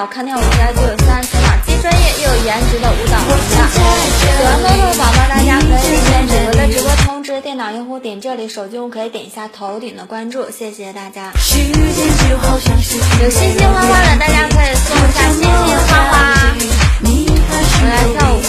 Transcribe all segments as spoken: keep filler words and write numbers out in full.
好看跳舞家就有三，起码既专业又有颜值的舞蹈舞家。喜欢豆豆的宝宝，大家可以点主播的直播通知，电脑用户点这里，手机用户可以点一下头顶的关注，谢谢大家。有星星花花的，大家可以送一下星星花花。我来跳舞。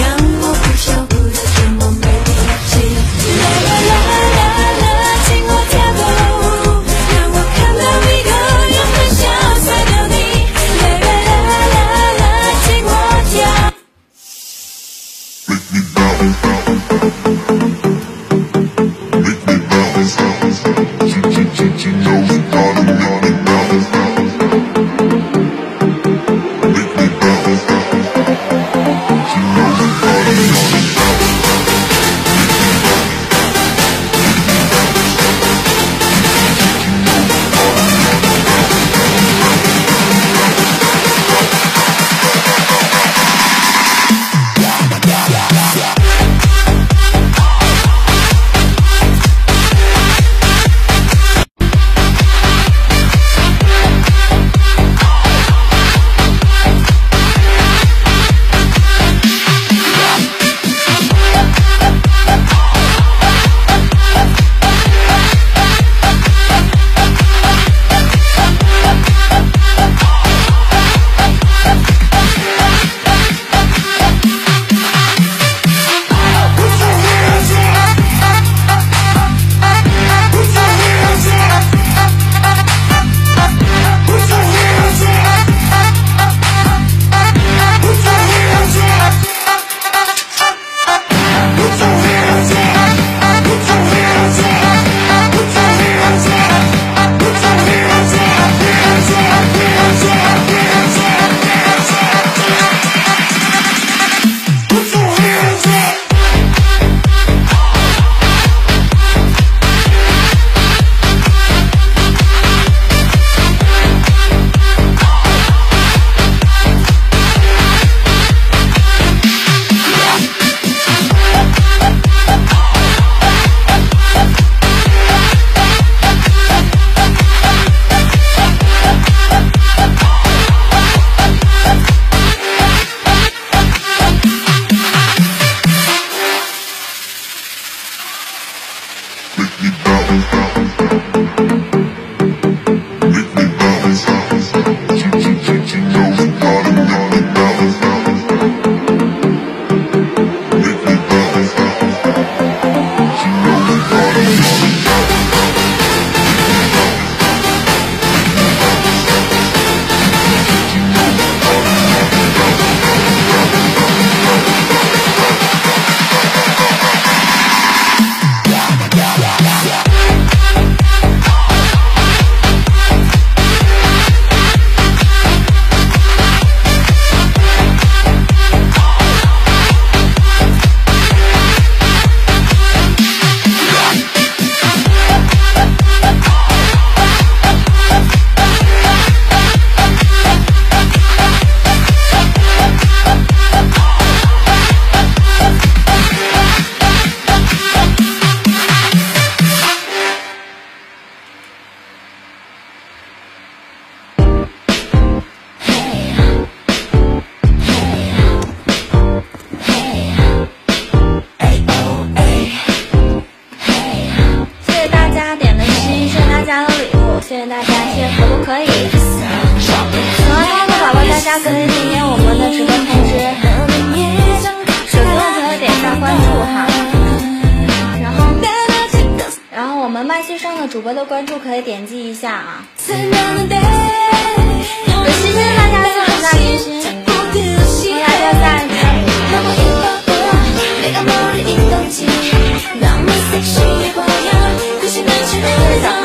主播的关注可以点击一下啊！有星星，大家送一下星星，大家在一起。小号。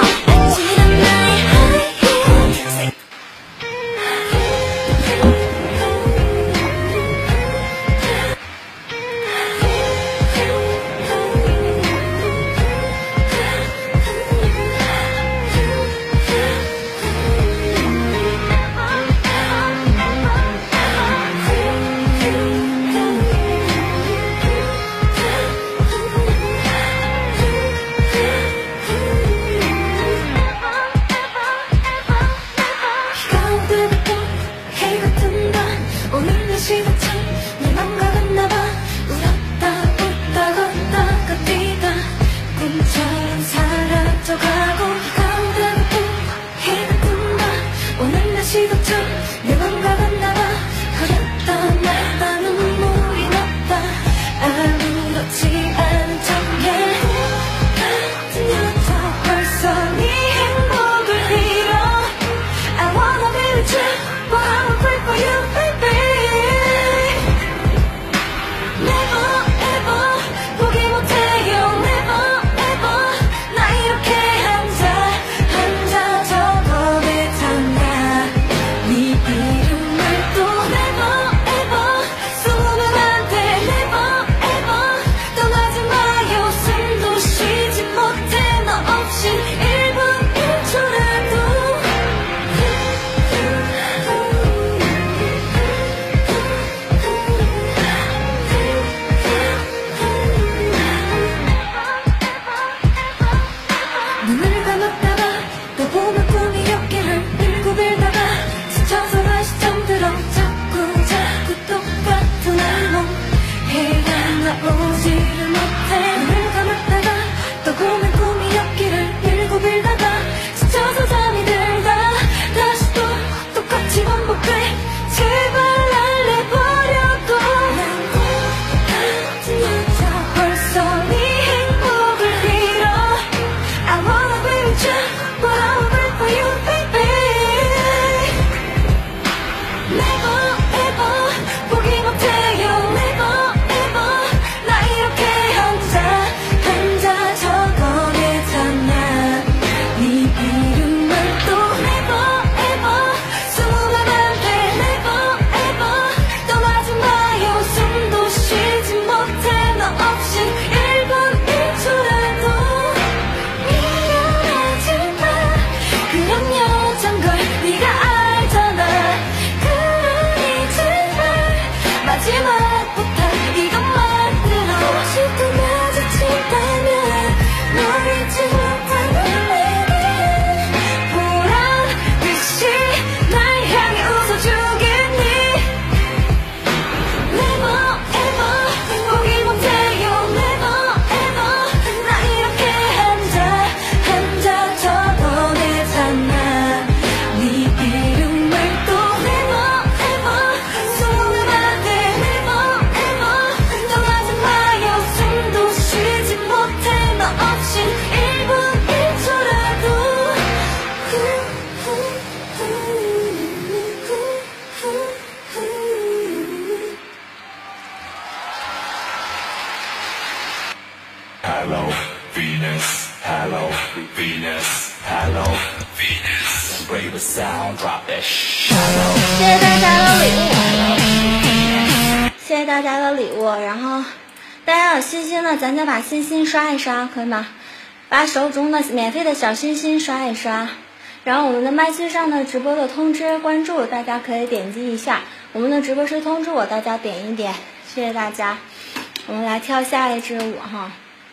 Venus, hello, Venus, hello, Venus. Brave the sound, drop that shallow. 谢谢大家的礼物，谢谢大家的礼物。然后大家有信心的，咱就把星星刷一刷，可以吗？把手中的免费的小星星刷一刷。然后我们的麦序上的直播的通知关注，大家可以点击一下。我们的直播时通知我，大家点一点，谢谢大家。我们来跳下一支舞哈。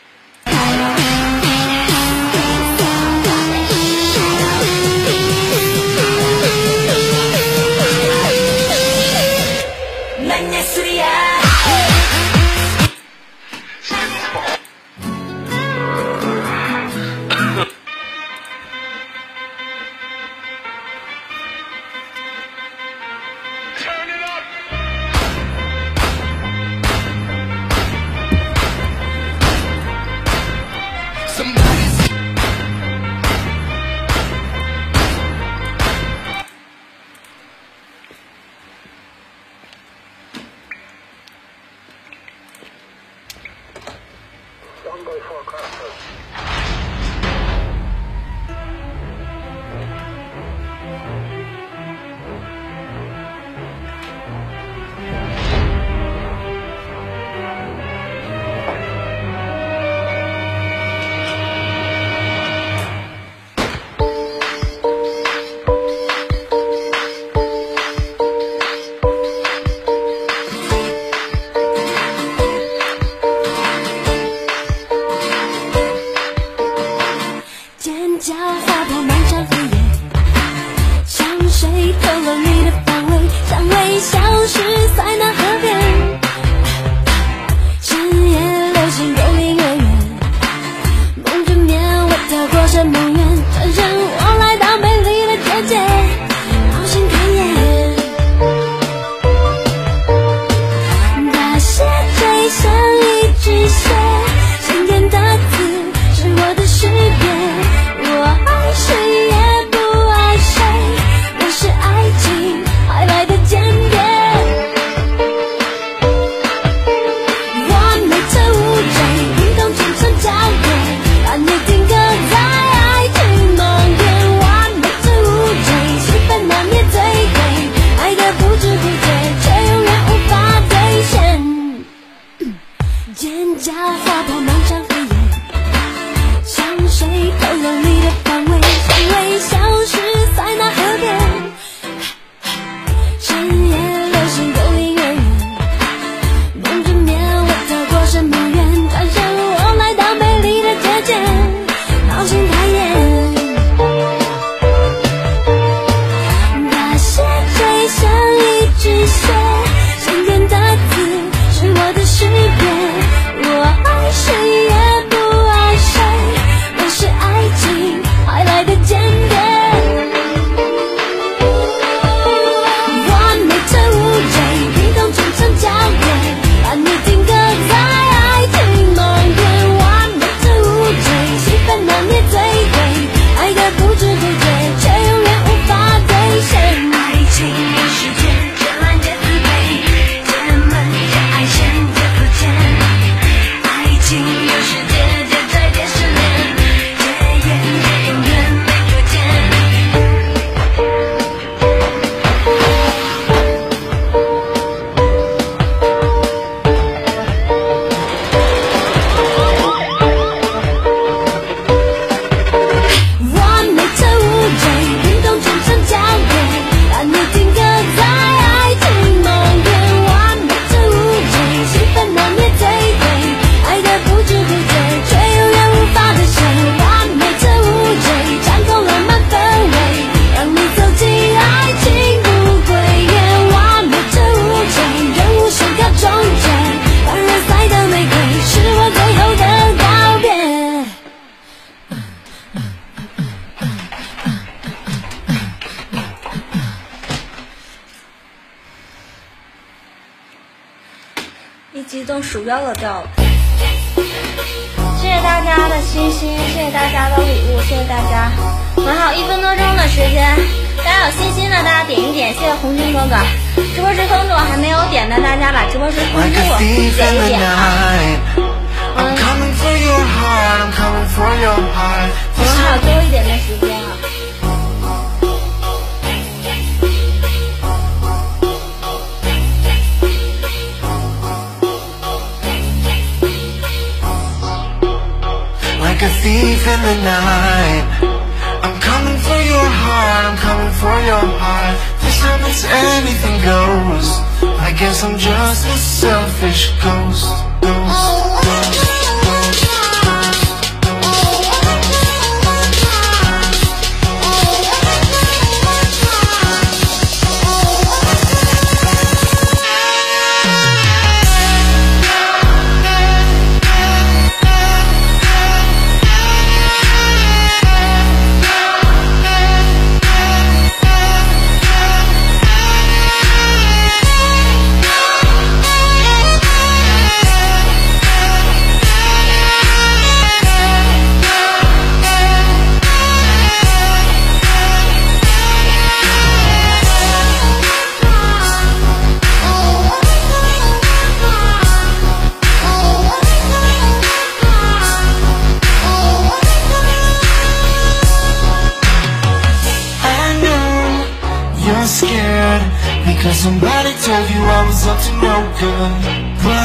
一激动鼠标都掉了。谢谢大家的星星，谢谢大家的礼物，谢谢大家。我们还有一分多钟的时间，大家有星星的大家点一点，谢谢红军哥哥。直播时通知我还没有点的大家把直播时通知我点一点啊。嗯。 a thief in the night. I'm coming for your heart, I'm coming for your heart. This time it's anything goes. I guess I'm just a selfish ghost. Ghost, ghost. You're scared because somebody told you I was up to no good. But